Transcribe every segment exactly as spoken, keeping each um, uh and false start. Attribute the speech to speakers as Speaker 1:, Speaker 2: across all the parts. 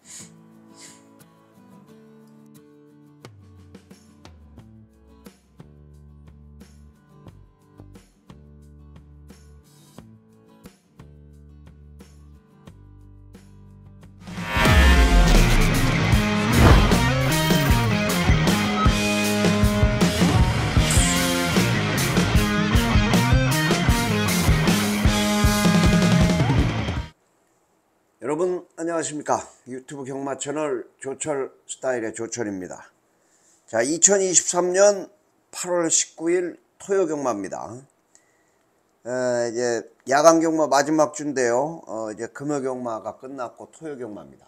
Speaker 1: 여러분 안녕하십니까. 유튜브 경마 채널 조철 스타일의 조철입니다. 자, 이천이십삼 년 팔월 십구일 토요 경마입니다. 에, 이제 야간 경마 마지막 주인데요. 어, 이제 금요 경마가 끝났고 토요 경마입니다.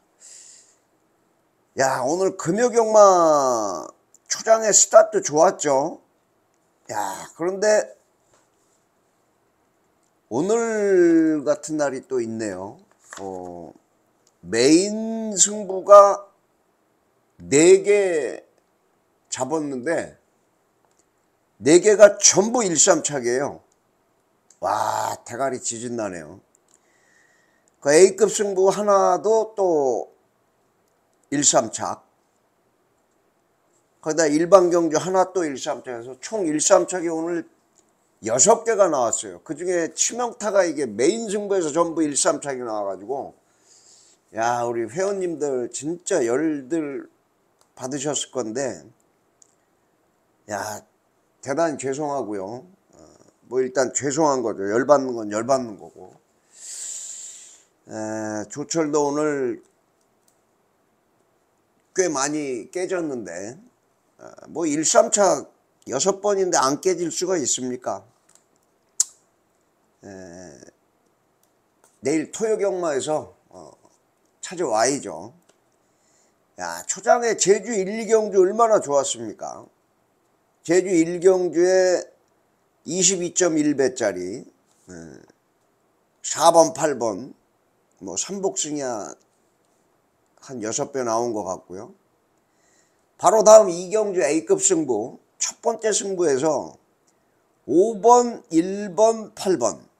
Speaker 1: 야, 오늘 금요 경마 초장의 스타트 좋았죠. 야, 그런데 오늘 같은 날이 또 있네요. 어, 메인 승부가 네 개 잡았는데 네 개가 전부 일삼착이에요. 와, 대가리 지진나네요. 그 A급 승부 하나도 또 일삼착, 거기다 일반 경주 하나 또 일삼착해서 총 일삼착이 오늘 여섯 개가 나왔어요. 그 중에 치명타가 이게 메인 승부에서 전부 일삼착이 나와가지고, 야, 우리 회원님들 진짜 열들 받으셨을 건데, 야, 대단히 죄송하고요. 어, 뭐 일단 죄송한 거죠. 열받는 건 열받는 거고. 에, 조철도 오늘 꽤 많이 깨졌는데, 어, 뭐 일삼착 여섯 번인데 안 깨질 수가 있습니까? 에, 내일 토요 경마에서 어, 찾아와야죠. 야, 초장에 제주 일, 이 경주 얼마나 좋았습니까? 제주 일 경주에 이십이 점 일 배짜리 에, 사 번, 팔 번 뭐 삼복승이야 한 여섯 배 나온 것 같고요. 바로 다음 이 경주 A급 승부 첫 번째 승부에서 오 번, 일 번, 팔 번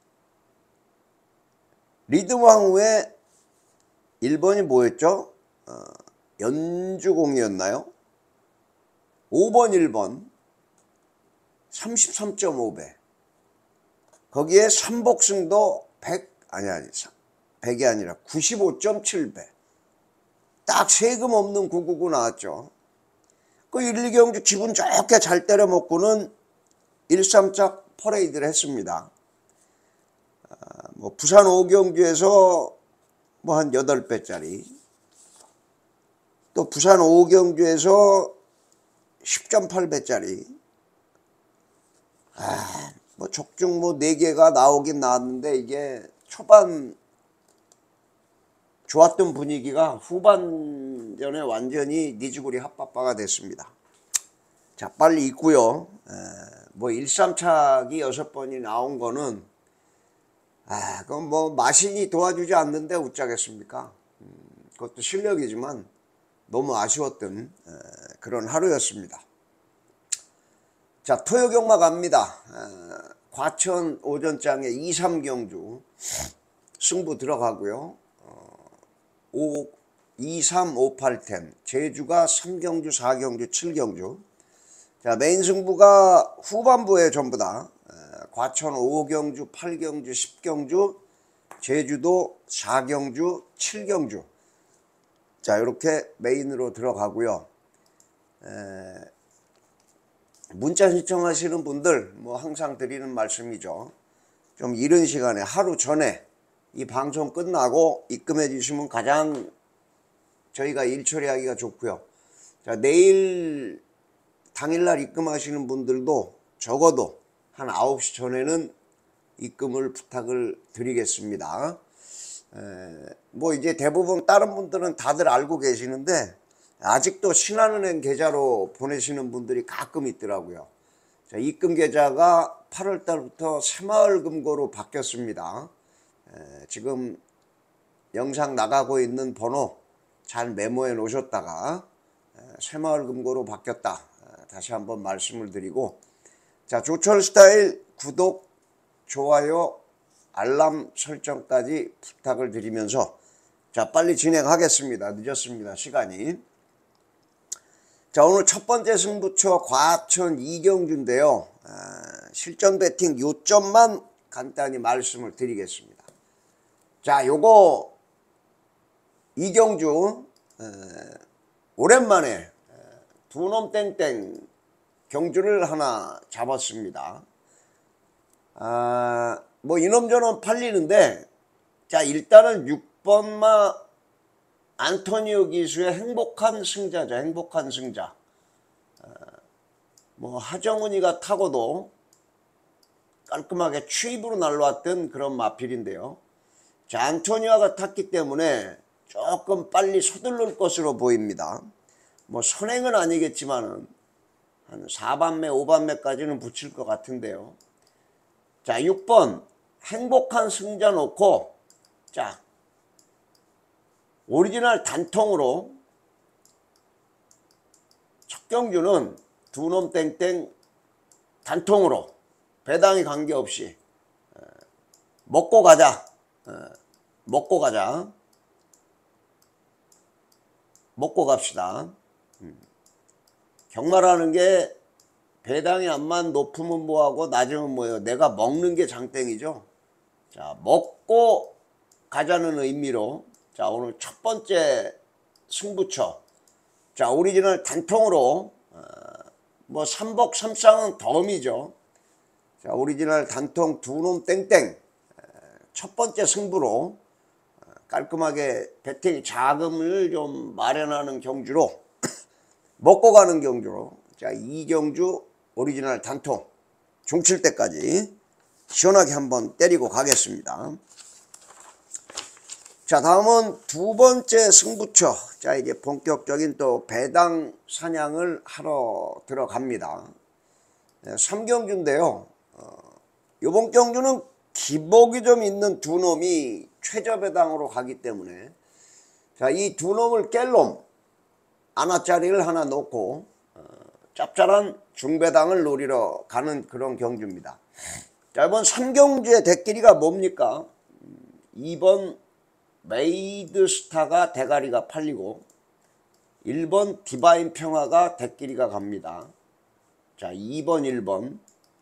Speaker 1: 리드왕후의 일 번이 뭐였죠? 어, 연주공이었나요? 오 번, 일 번 삼십삼 점 오 배, 거기에 삼복승도 백, 아니 아니 백이 아니라 구십오 점 칠 배, 딱 세금 없는 구구구 나왔죠. 그 일, 이 경주 기분 좋게 잘 때려 먹고는 일삼착 퍼레이드를 했습니다. 아, 뭐 부산 오 경주에서 뭐 한 여덟 배짜리, 또 부산 오 경주에서 십 점 팔 배짜리, 아, 뭐 족중 뭐 네 개가 나오긴 나왔는데 이게 초반 좋았던 분위기가 후반전에 완전히 니즈구리 핫바바가 됐습니다. 자, 빨리 있고요. 에, 뭐 일삼착이 여섯 번이 나온 거는 아, 그건 뭐 마신이 도와주지 않는데 어쩌겠습니까? 음, 그것도 실력이지만 너무 아쉬웠던 에, 그런 하루였습니다. 자, 토요 경마 갑니다. 에, 과천 오전장에 이, 삼 경주 승부 들어가고요. 오, 이, 삼, 오, 팔, 텐 제주가 삼 경주, 사 경주, 칠 경주. 자, 메인 승부가 후반부에 전부 다 에, 과천 오 경주, 팔 경주, 십 경주, 제주도 사 경주, 칠 경주. 자, 이렇게 메인으로 들어가고요. 에, 문자 신청하시는 분들 뭐 항상 드리는 말씀이죠. 좀 이른 시간에 하루 전에 이 방송 끝나고 입금해 주시면 가장 저희가 일 처리하기가 좋고요. 자, 내일 당일날 입금하시는 분들도 적어도 한 아홉 시 전에는 입금을 부탁을 드리겠습니다. 에, 뭐 이제 대부분 다른 분들은 다들 알고 계시는데 아직도 신한은행 계좌로 보내시는 분들이 가끔 있더라고요. 자, 입금 계좌가 팔월 달부터 새마을금고로 바뀌었습니다. 에, 지금 영상 나가고 있는 번호 잘 메모해 놓으셨다가 에, 새마을금고로 바뀌었다. 에, 다시 한번 말씀을 드리고, 자, 조철 스타일 구독, 좋아요, 알람 설정까지 부탁을 드리면서 자, 빨리 진행하겠습니다. 늦었습니다. 시간이. 자, 오늘 첫 번째 승부처 과천 이경주인데요. 아, 실전 배팅 요점만 간단히 말씀을 드리겠습니다. 자, 요거 이경주 에, 오랜만에 두 놈 땡땡 경주를 하나 잡았습니다. 아, 뭐 이놈 저놈 팔리는데, 자, 일단은 육 번마 안토니오 기수의 행복한 승자죠. 행복한 승자. 아, 뭐 하정훈이가 타고도 깔끔하게 추입으로 날라왔던 그런 마필인데요. 자, 안토니오가 탔기 때문에 조금 빨리 서둘를 것으로 보입니다. 뭐 선행은 아니겠지만은 한 사 반매, 오 반매까지는 붙일 것 같은데요. 자, 육 번 행복한 승자 놓고, 자, 오리지널 단통으로 첫 경주는 두 놈 땡땡 단통으로 배당이 관계없이 먹고 가자. 먹고 가자. 먹고 갑시다. 경마라는 게 배당이 암만 높으면 뭐하고 낮으면 뭐예요. 내가 먹는 게 장땡이죠. 자, 먹고 가자는 의미로, 자, 오늘 첫 번째 승부처, 자, 오리지널 단통으로 어, 뭐 삼복 삼상은 덤이죠. 자, 오리지널 단통 두 놈 땡땡 첫 번째 승부로 깔끔하게 배팅 자금을 좀 마련하는 경주로 먹고 가는 경주로, 자, 이경주 오리지널 단통 중칠 때까지 시원하게 한번 때리고 가겠습니다. 자, 다음은 두 번째 승부처. 자, 이제 본격적인 또 배당 사냥을 하러 들어갑니다. 네, 삼 경주인데요. 어, 이번 경주는 기복이 좀 있는 두 놈이 최저 배당으로 가기 때문에, 자, 이 두 놈을 깰 놈 하나짜리를 하나 놓고 어, 짭짤한 중배당을 노리러 가는 그런 경주입니다. 자, 이번 삼 경주의 대끼리가 뭡니까? 이 번 메이드스타가 대가리가 팔리고 일 번 디바인 평화가 대끼리가 갑니다. 자, 이 번 일 번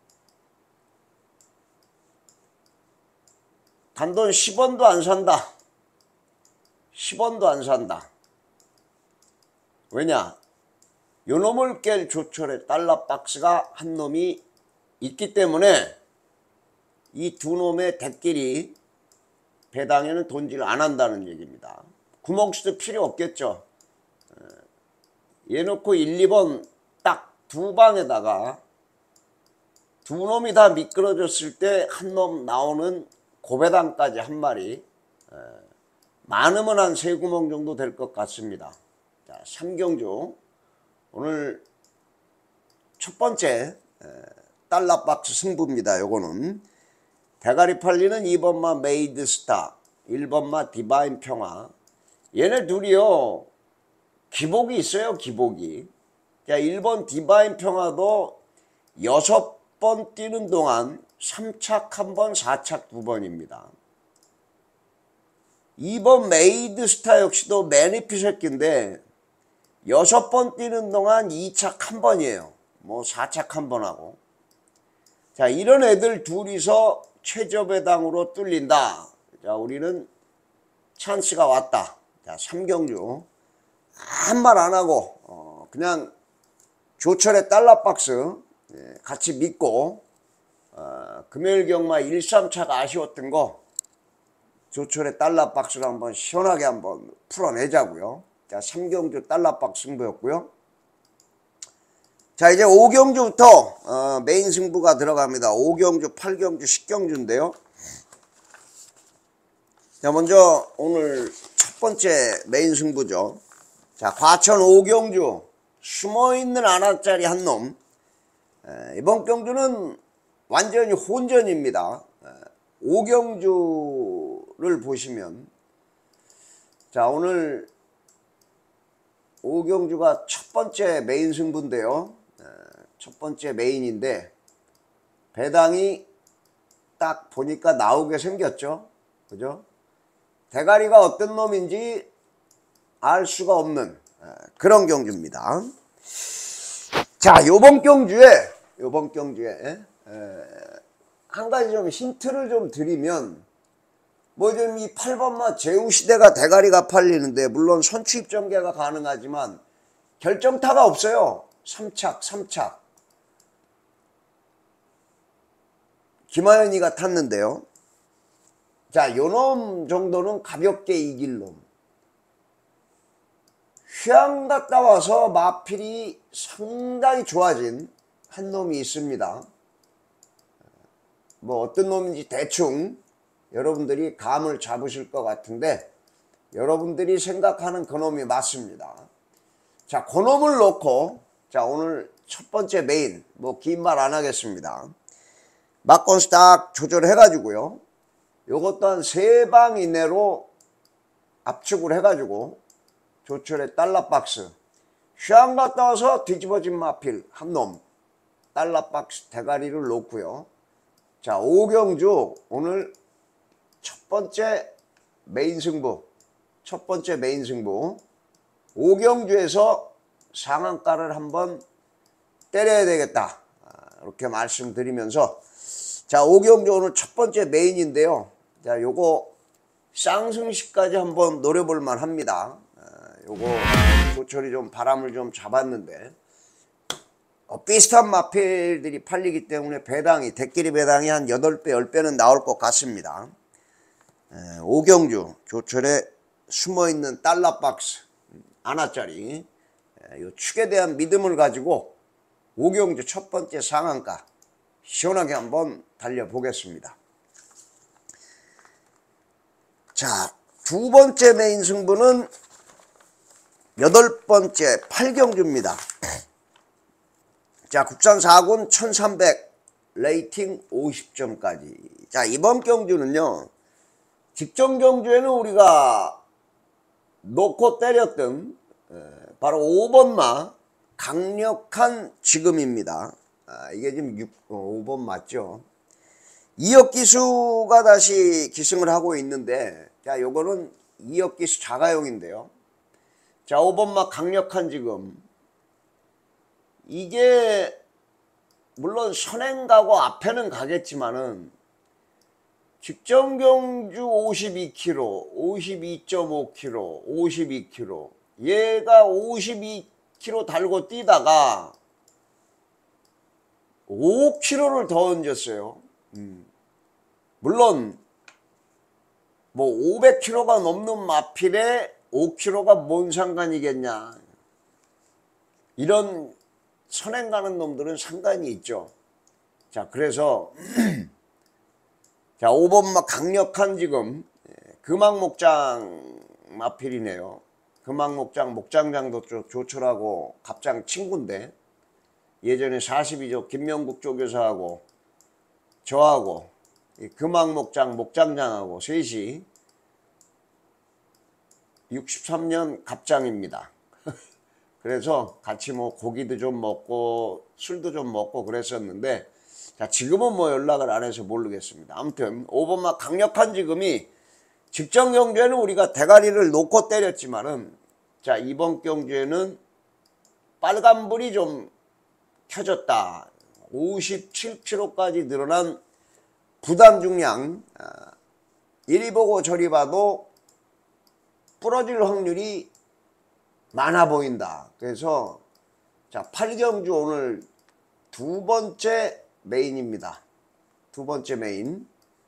Speaker 1: 단돈 십 원도 안 산다. 십 원도 안 산다. 왜냐? 요 놈을 깰 조철의 달러 박스가 한 놈이 있기 때문에 이 두 놈의 대끼리 배당에는 돈질 안 한다는 얘기입니다. 구멍수도 필요 없겠죠. 얘 놓고 일, 이 번 딱 두 방에다가 두 놈이 다 미끄러졌을 때 한 놈 나오는 고배당까지 한 마리, 많으면 한 세 구멍 정도 될 것 같습니다. 자, 삼 경주 오늘 첫 번째 달러 박스 승부입니다. 요거는 대가리 팔리는 이 번마 메이드스타, 일 번마 디바인 평화. 얘네 둘이요, 기복이 있어요. 기복이. 자, 일 번 디바인 평화도 여섯 번 뛰는 동안 삼 착 한 번, 사 착 두 번입니다. 이 번 메이드스타 역시도 매니피 새끼인데 여섯 번 뛰는 동안 이 착 한 번이에요. 뭐 사 착 한 번 하고. 자, 이런 애들 둘이서 최저 배당으로 뚫린다. 자, 우리는 찬스가 왔다. 자, 삼 경주 아무 말 안 하고 어, 그냥 조철의 달러 박스 예, 같이 믿고 어, 금요일 경마 일, 삼 차가 아쉬웠던 거 조철의 달러 박스로 한번 시원하게 한번 풀어내자고요. 자, 삼 경주 달러 박스 승부였고요. 자, 이제 오 경주부터 어, 메인 승부가 들어갑니다. 오 경주, 팔 경주, 십 경주인데요. 자, 먼저 오늘 첫 번째 메인 승부죠. 자, 과천 오 경주 숨어있는 하나짜리 한 놈. 에, 이번 경주는 완전히 혼전입니다. 에, 오 경주를 보시면, 자, 오늘 오 경주가 첫 번째 메인 승부인데요. 에, 첫 번째 메인인데 배당이 딱 보니까 나오게 생겼죠. 그죠? 대가리가 어떤 놈인지 알 수가 없는 그런 경주입니다. 자, 요번 경주에 요번 경주에 한 가지 좀 힌트를 좀 드리면, 뭐 좀 이 팔 번마 제우시대가 대가리가 팔리는데, 물론 선취입 전개가 가능하지만 결정타가 없어요. 삼 착 삼 착 김하연이가 탔는데요. 자, 요놈 정도는 가볍게 이길 놈. 휴양 갔다 와서 마필이 상당히 좋아진 한 놈이 있습니다. 뭐 어떤 놈인지 대충 여러분들이 감을 잡으실 것 같은데, 여러분들이 생각하는 그 놈이 맞습니다. 자, 그 놈을 놓고, 자, 오늘 첫 번째 메인, 뭐 긴 말 안 하겠습니다. 막건수 딱 조절해 가지고요, 요것도 한 세 방 이내로 압축을 해 가지고 조철의 달러박스, 휴양 갔다 와서 뒤집어진 마필 한 놈, 달러박스 대가리를 놓고요. 자, 오경주 오늘 첫 번째 메인 승부, 첫 번째 메인 승부, 오경주에서 상한가를 한번 때려야 되겠다, 이렇게 말씀드리면서, 자, 오경주 오늘 첫 번째 메인인데요. 자, 요거 쌍승시까지 한번 노려볼 만 합니다. 요거 조철이 좀 바람을 좀 잡았는데, 어, 비슷한 마필들이 팔리기 때문에 배당이, 대끼리 배당이 한 여덟 배, 열 배는 나올 것 같습니다. 에, 오경주 조철에 숨어있는 달러박스 하나짜리, 에, 요 축에 대한 믿음을 가지고 오경주 첫 번째 상한가 시원하게 한번 달려보겠습니다. 자, 두 번째 메인 승부는 여덟 번째 팔경주입니다. 자, 국산 사 군 천삼백, 레이팅 오십 점까지. 자, 이번 경주는요, 직전 경주에는 우리가 놓고 때렸던 바로 오 번마 강력한 지금입니다. 아, 이게 지금 육, 어, 오 번 맞죠? 이억 기수가 다시 기승을 하고 있는데, 자, 요거는 이억 기수 자가용인데요. 자, 오 번마 강력한 지금, 이게 물론 선행 가고 앞에는 가겠지만은 직전 경주 오십이 킬로미터, 오십이 점 오 킬로미터, 오십이 킬로미터, 얘가 오십이 킬로미터 달고 뛰다가 오 킬로미터를 더 얹었어요. 음. 물론 뭐 오백 킬로미터가 넘는 마필에 오 킬로미터가 뭔 상관이겠냐, 이런 선행 가는 놈들은 상관이 있죠. 자, 그래서 자, 오 번마 강력한 지금 금왕목장 마필이네요. 금왕목장 목장장도 조철하고 갑장 친구인데, 예전에 사십이 조 김명국 조교사하고 저하고 금왕목장 목장장하고 셋이 육십삼 년 갑장입니다. 그래서 같이 뭐 고기도 좀 먹고 술도 좀 먹고 그랬었는데, 자, 지금은 뭐 연락을 안 해서 모르겠습니다. 아무튼 오 번마 강력한 지금이 직전 경주에는 우리가 대가리를 놓고 때렸지만은, 자, 이번 경주에는 빨간불이 좀 켜졌다. 오십칠 킬로미터까지 늘어난 부담 중량, 이리 보고 저리 봐도 부러질 확률이 많아 보인다. 그래서 자, 팔경주 오늘 두 번째 메인입니다. 두 번째 메인.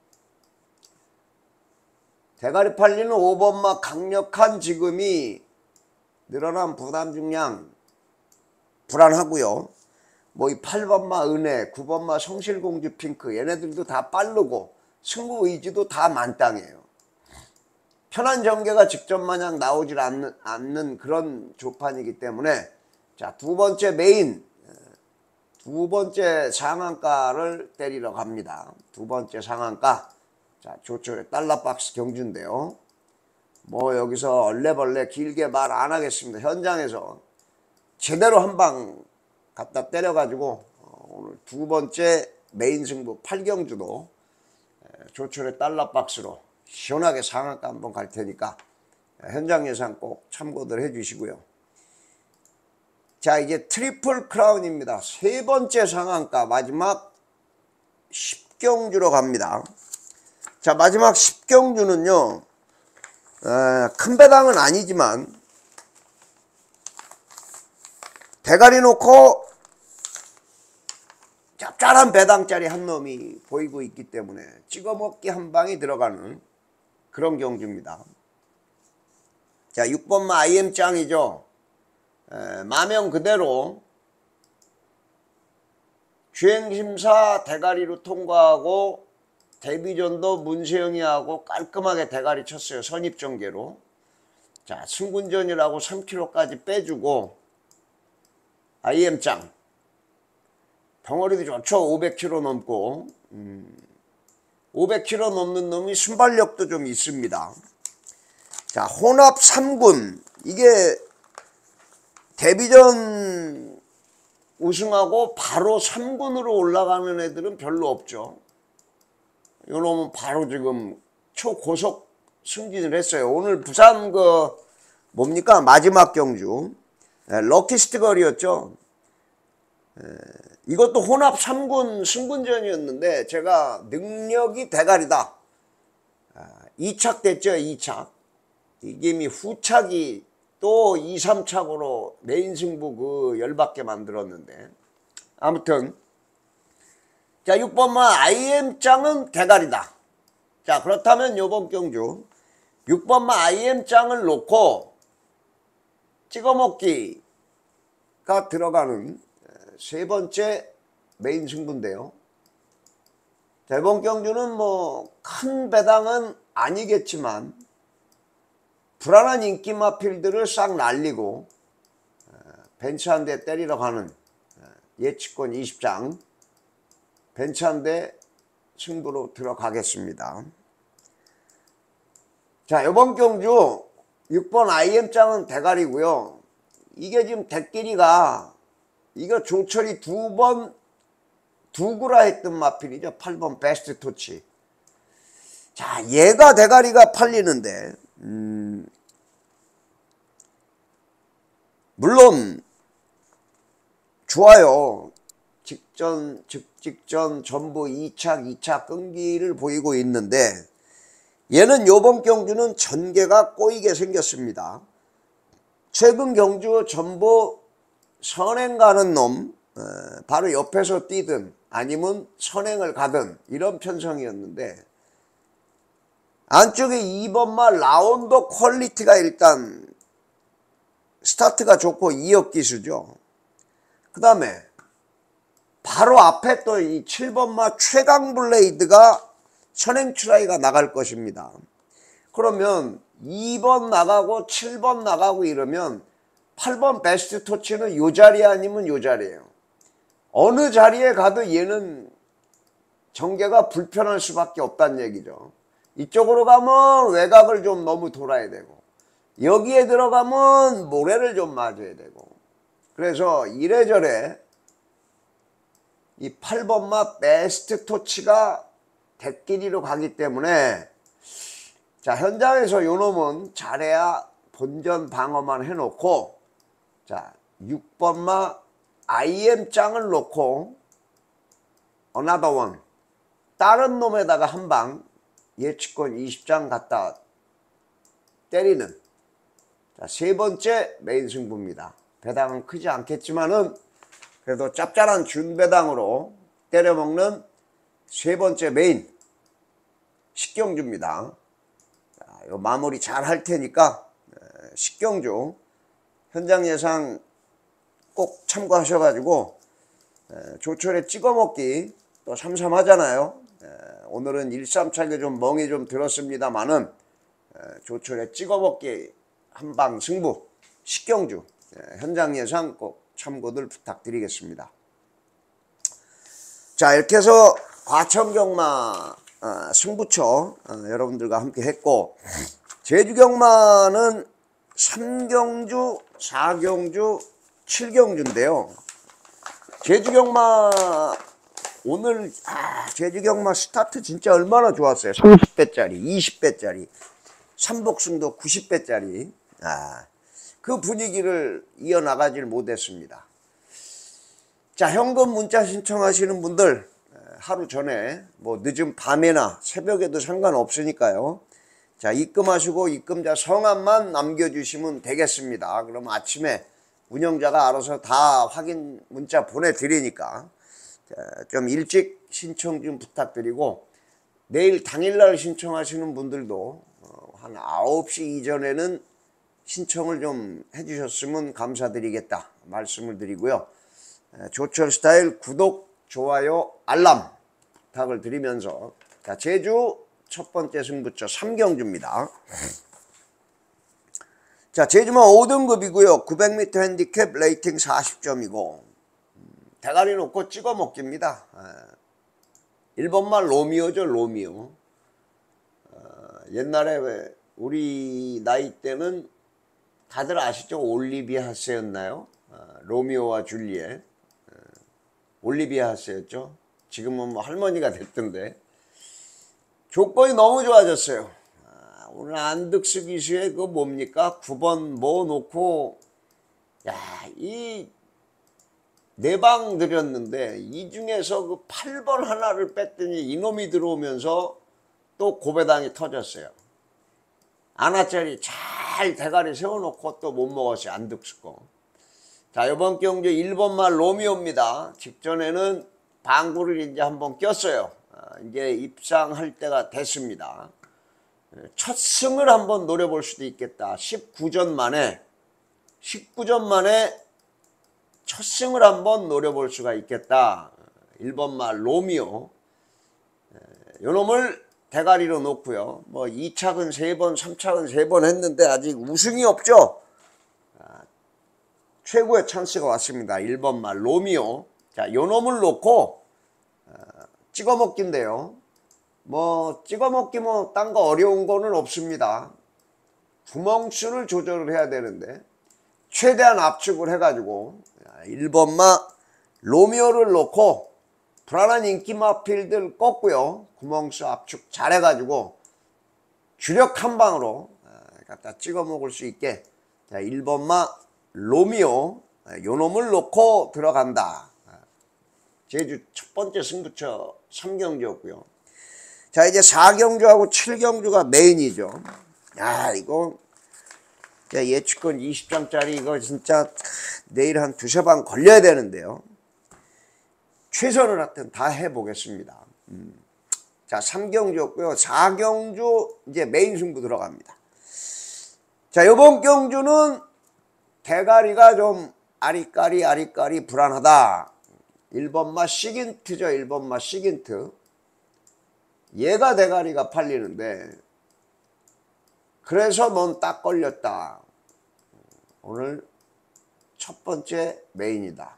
Speaker 1: 대가리 팔리는 오 번마 강력한 지금이 늘어난 부담 중량 불안하고요. 뭐 이 팔 번마 은혜, 구 번마 성실공주 핑크, 얘네들도 다 빠르고 승부 의지도 다 만땅이에요. 편한 전개가 직전 마냥 나오질 않는, 않는 그런 조판이기 때문에, 자, 두 번째 메인, 두 번째 상한가를 때리러 갑니다. 두 번째 상한가. 자, 조철의 달러박스 경주인데요. 뭐 여기서 얼레벌레 길게 말 안 하겠습니다. 현장에서 제대로 한 방 갖다 때려가지고 오늘 두 번째 메인 승부 팔경주도 조철의 달러박스로 시원하게 상한가 한번 갈 테니까 현장 예상 꼭 참고들 해 주시고요. 자, 이제 트리플 크라운입니다. 세 번째 상한가 마지막 십 경주로 갑니다. 자, 마지막 십 경주는요 에, 큰 배당은 아니지만 대가리 놓고 짭짤한 배당짜리 한 놈이 보이고 있기 때문에 찍어먹기 한 방이 들어가는 그런 경주입니다. 자, 육 번마 아이엠 짱이죠. 에, 마명 그대로 주행심사 대가리로 통과하고 데뷔전도 문세영이하고 깔끔하게 대가리 쳤어요. 선입전개로. 자, 승군전이라고 삼 킬로미터까지 빼주고 아이엠 짱 덩어리도 좋죠. 오백 킬로미터 넘고 음, 오백 킬로미터 넘는 놈이 순발력도 좀 있습니다. 자, 혼합 삼 군 이게 데뷔전 우승하고 바로 삼 군으로 올라가는 애들은 별로 없죠. 이놈은 바로 지금 초고속 승진을 했어요. 오늘 부산 그 뭡니까 마지막 경주 럭키스트 거리였죠. 에, 이것도 혼합 삼 군 승군전이었는데 제가 능력이 대가리다. 아, 이 착 됐죠. 이 착. 이게 후착이 또 이, 삼 착으로 메인 승부 그 열받게 만들었는데 아무튼 자, 육 번마 아이엠 짱은 대가리다. 자, 그렇다면 요번 경주 육 번마 아이엠 짱을 놓고 찍어먹기가 들어가는 세 번째 메인 승부인데요. 이번 경주는 뭐 큰 배당은 아니겠지만 불안한 인기 마필들을 싹 날리고 벤츠 한 대 때리러 가는 예측권 이십 장 벤츠 한 대 승부로 들어가겠습니다. 자, 이번 경주 육 번 아이엠 짱은 대가리고요. 이게 지금 대끼리가 이거 조철이 두 번 두구라 했던 마필이죠. 팔 번 베스트 토치. 자, 얘가 대가리가 팔리는데 음, 물론 좋아요. 직전, 직직전 전부 이 착, 이 착 끈기를 보이고 있는데 얘는 요번 경주는 전개가 꼬이게 생겼습니다. 최근 경주 전부 선행 가는 놈 바로 옆에서 뛰든 아니면 선행을 가든 이런 편성이었는데 안쪽에 이 번마 라운더 퀄리티가 일단 스타트가 좋고 이 업 기수죠. 그 다음에 바로 앞에 또 이 칠 번마 최강 블레이드가 선행 트라이가 나갈 것입니다. 그러면 이 번 나가고 칠 번 나가고 이러면 팔 번 베스트 토치는 요 자리 아니면 요 자리예요. 어느 자리에 가도 얘는 전개가 불편할 수밖에 없다는 얘기죠. 이쪽으로 가면 외곽을 좀 너무 돌아야 되고 여기에 들어가면 모래를 좀 맞아야 되고 그래서 이래저래 이 팔 번마 베스트 토치가 대끼리로 가기 때문에 자, 현장에서 요 놈은 잘해야 본전 방어만 해놓고 자, 육 번마 아이엠 짱을 놓고 another one 다른 놈에다가 한 방 예측권 이십 장 갖다 때리는 자, 세 번째 메인 승부입니다. 배당은 크지 않겠지만은 그래도 짭짤한 준배당으로 때려먹는 세 번째 메인 식경주입니다. 자, 요 마무리 잘 할 테니까 식경주 현장 예상 꼭 참고하셔가지고 조철에 찍어먹기 또 삼삼하잖아요. 오늘은 일, 삼 차게 좀 멍이 좀 들었습니다만은 조철에 찍어먹기 한방 승부 식경주 현장 예상 꼭 참고들 부탁드리겠습니다. 자, 이렇게 해서 과천경마 어, 승부처 어, 여러분들과 함께 했고 제주경마는 삼 경주, 사 경주, 칠 경주인데요. 제주경마 오늘 아, 제주경마 스타트 진짜 얼마나 좋았어요. 삼십 배짜리, 이십 배짜리, 삼복승도 구십 배짜리. 아, 그 분위기를 이어나가질 못했습니다. 자, 현금 문자 신청하시는 분들 하루 전에 뭐 늦은 밤에나 새벽에도 상관없으니까요. 자, 입금하시고 입금자 성함만 남겨주시면 되겠습니다. 그럼 아침에 운영자가 알아서 다 확인 문자 보내드리니까 좀 일찍 신청 좀 부탁드리고, 내일 당일날 신청하시는 분들도 한 아홉 시 이전에는 신청을 좀 해주셨으면 감사드리겠다 말씀을 드리고요. 조철 스타일 구독, 좋아요, 알람 부탁을 드리면서, 자, 제주 첫 번째 승부처 삼경주입니다. 자, 제주만 오 등급이고요. 구백 미터 핸디캡 레이팅 사십 점이고 대가리 놓고 찍어 먹기입니다. 일 번만 로미오죠, 로미오. 어, 옛날에 왜 우리 나이 때는 다들 아시죠? 올리비아 하세였나요? 어, 로미오와 줄리엣. 어, 올리비아 하세였죠. 지금은 뭐 할머니가 됐던데. 조건이 너무 좋아졌어요. 아, 오늘 안득스 기수의 그 뭡니까? 구 번 뭐 놓고, 야, 이 네 방 드렸는데 이 중에서 그 팔 번 하나를 뺐더니 이놈이 들어오면서 또 고배당이 터졌어요. 아나짜리 잘 대가리 세워놓고 또 못 먹었어요. 안득스 거. 자, 이번 경주 일 번만 로미오입니다. 직전에는 방구를 이제 한번 꼈어요. 아, 이제 입상할 때가 됐습니다. 첫 승을 한번 노려볼 수도 있겠다. 십구 전 만에 십구 전 만에 첫 승을 한번 노려볼 수가 있겠다. 일 번만 로미오. 요놈을 대가리로 놓고요. 뭐 이 착은 세 번, 삼 착은 세 번 했는데 아직 우승이 없죠. 아, 최고의 찬스가 왔습니다. 일 번만 로미오. 자, 요놈을 놓고 어, 찍어 먹기인데요. 뭐 찍어 먹기 뭐 딴 거 어려운 거는 없습니다. 구멍수를 조절을 해야 되는데 최대한 압축을 해가지고 일 번마 로미오를 놓고 불안한 인기마 필드를 꺾고요. 구멍수 압축 잘해가지고 주력 한 방으로 갖다 찍어 먹을 수 있게, 자, 일 번마 로미오 요놈을 놓고 들어간다. 제주 첫 번째 승부처 삼경주였고요. 자, 이제 사경주하고 칠경주가 메인이죠. 야, 이거 예측권 이십 장짜리 이거 진짜 내일 한 두세 방 걸려야 되는데요. 최선을 하여튼 다 해보겠습니다. 음. 자, 삼경주였고요. 사경주 이제 메인 승부 들어갑니다. 자, 요번 경주는 대가리가 좀 아리까리 아리까리 불안하다. 일 번마 시긴트죠. 일 번마 시긴트. 얘가 대가리가 팔리는데 그래서 넌 딱 걸렸다. 오늘 첫 번째 메인이다.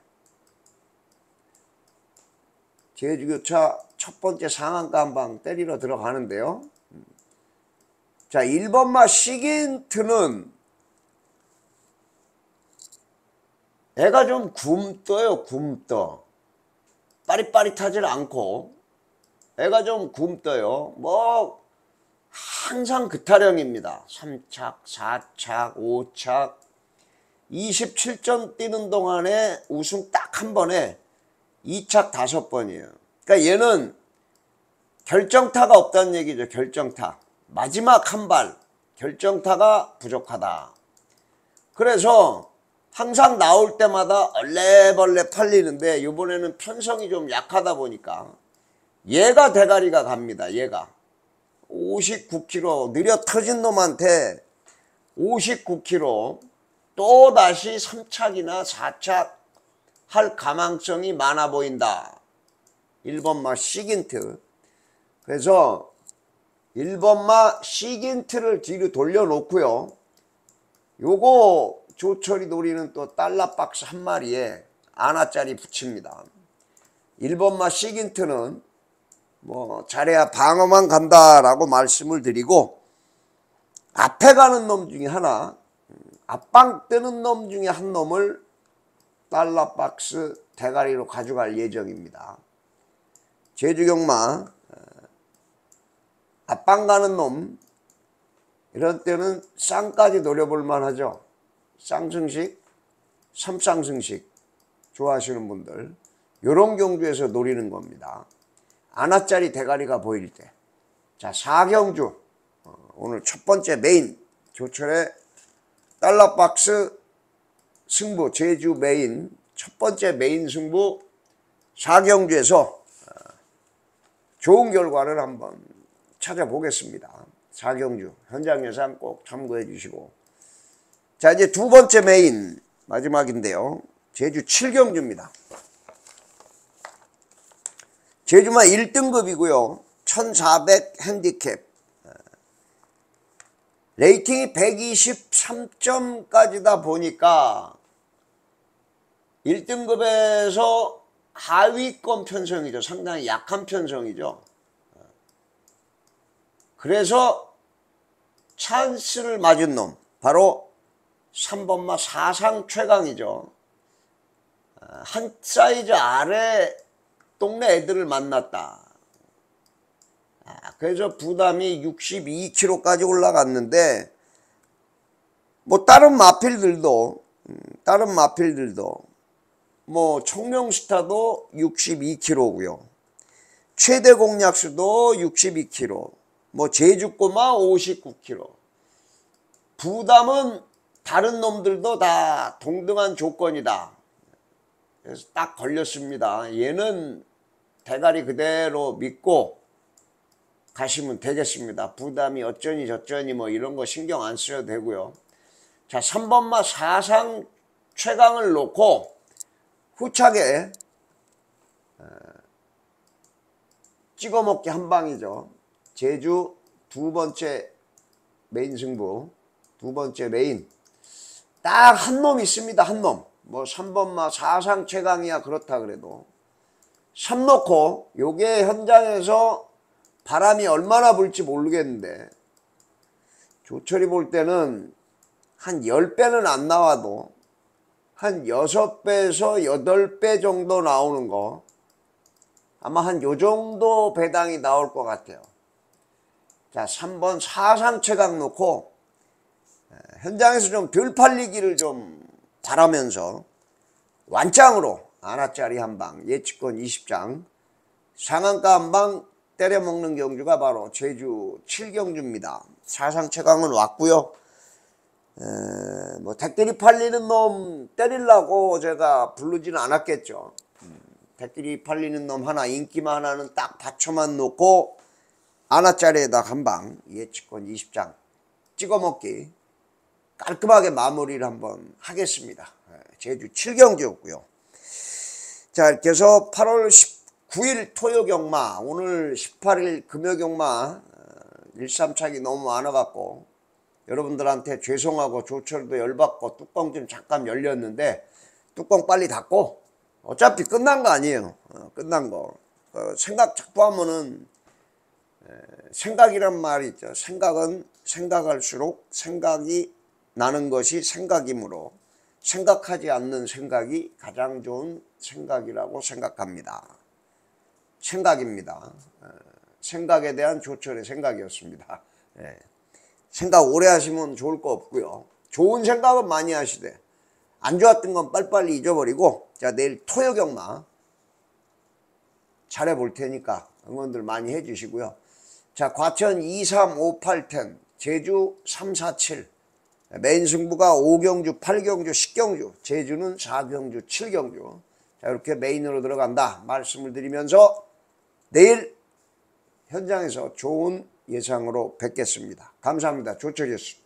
Speaker 1: 제주교차 첫 번째 상한가 한 방 때리러 들어가는데요. 자, 일 번마 시긴트는 애가 좀 굼떠요. 굼떠. 빠릿빠릿하질 않고 애가 좀 굼떠요. 뭐 항상 그 타령입니다. 삼 착, 사 착, 오 착. 이십칠 전 뛰는 동안에 우승 딱 한 번에 이 착 다섯 번이에요. 그러니까 얘는 결정타가 없다는 얘기죠. 결정타. 마지막 한 발 결정타가 부족하다. 그래서 항상 나올 때마다 얼레벌레 팔리는데 이번에는 편성이 좀 약하다 보니까 얘가 대가리가 갑니다. 얘가. 오십구 킬로그램 느려 터진 놈한테 오십구 킬로그램 또다시 삼 착이나 사 착 할 가망성이 많아 보인다. 일 번마 시긴트. 그래서 일 번마 시긴트를 뒤로 돌려놓고요. 요거 조철이 노리는 또 달러박스 한 마리에 아나짜리 붙입니다. 일 번마 시긴트는 뭐 잘해야 방어만 간다라고 말씀을 드리고, 앞에 가는 놈 중에 하나, 앞방 뜨는 놈 중에 한 놈을 달러박스 대가리로 가져갈 예정입니다. 제주 경마 앞방 가는 놈 이런 때는 쌍까지 노려볼 만하죠. 쌍승식, 삼쌍승식 좋아하시는 분들 요런 경주에서 노리는 겁니다. 아나짜리 대가리가 보일 때. 자, 사경주 오늘 첫 번째 메인 조철의 달러박스 승부 제주 메인 첫 번째 메인 승부 사경주에서 좋은 결과를 한번 찾아보겠습니다. 사경주 현장 예상 꼭 참고해 주시고, 자 이제 두 번째 메인 마지막인데요. 제주 칠경주입니다. 제주마 일 등급이고요. 천사백 핸디캡. 레이팅이 백이십삼 점까지다 보니까 일 등급에서 하위권 편성이죠. 상당히 약한 편성이죠. 그래서 찬스를 맞은 놈 바로 삼 번마 사상 최강이죠. 한 사이즈 아래 동네 애들을 만났다. 그래서 부담이 육십이 킬로그램까지 올라갔는데 뭐 다른 마필들도 다른 마필들도 뭐 청룡스타도 육십이 킬로그램고요. 최대 공략수도 육십이 킬로그램. 뭐 제주꼬마 오십구 킬로그램. 부담은 다른 놈들도 다 동등한 조건이다. 그래서 딱 걸렸습니다. 얘는 대가리 그대로 믿고 가시면 되겠습니다. 부담이 어쩌니 저쩌니 뭐 이런 거 신경 안 써도 되고요. 자, 삼 번마 사상 최강을 놓고 후차게 찍어먹기 한 방이죠. 제주 두 번째 메인 승부, 두 번째 메인. 딱 한 놈 있습니다. 한 놈. 뭐 삼 번마 사상 최강이야 그렇다 그래도 삼 놓고 요게 현장에서 바람이 얼마나 불지 모르겠는데 조철이 볼 때는 한 십 배는 안 나와도 한 여섯 배에서 여덟 배 정도 나오는 거 아마 한 요 정도 배당이 나올 것 같아요. 자, 삼 번 사상 최강 놓고 현장에서 좀 덜 팔리기를 좀 바라면서 완짱으로 아나짜리 한방 예측권 이십 장 상한가 한방 때려먹는 경주가 바로 제주 칠경주입니다. 사상 최강은 왔고요. 에, 뭐 댁들이 팔리는 놈 때리려고 제가 부르지는 않았겠죠. 음, 댁들이 팔리는 놈 하나 인기만 하나는 딱 받쳐만 놓고 아나짜리에다 한방 예측권 이십 장 찍어먹기 깔끔하게 마무리를 한번 하겠습니다. 제주 칠경주였고요. 자, 이렇게 해서 팔월 십구 일 토요경마, 오늘 십팔 일 금요경마 일삼차기 너무 많아갖고 여러분들한테 죄송하고 조철도 열받고 뚜껑 좀 잠깐 열렸는데 뚜껑 빨리 닫고 어차피 끝난 거 아니에요. 어, 끝난 거. 어, 생각 자꾸 하면은 에, 생각이란 말이 있죠. 생각은 생각할수록 생각이 나는 것이 생각이므로 생각하지 않는 생각이 가장 좋은 생각이라고 생각합니다. 생각입니다. 생각에 대한 조철의 생각이었습니다. 생각 오래 하시면 좋을 거 없고요. 좋은 생각은 많이 하시되 안 좋았던 건 빨리빨리 잊어버리고, 자, 내일 토요경마 잘해볼 테니까 응원들 많이 해주시고요. 자, 과천 이, 삼, 오, 팔, 텐, 제주 삼, 사, 칠, 메인 승부가 오경주, 팔경주, 십경주, 제주는 사경주, 칠경주. 자, 이렇게 메인으로 들어간다 말씀을 드리면서 내일 현장에서 좋은 예상으로 뵙겠습니다. 감사합니다. 조철이었습니다.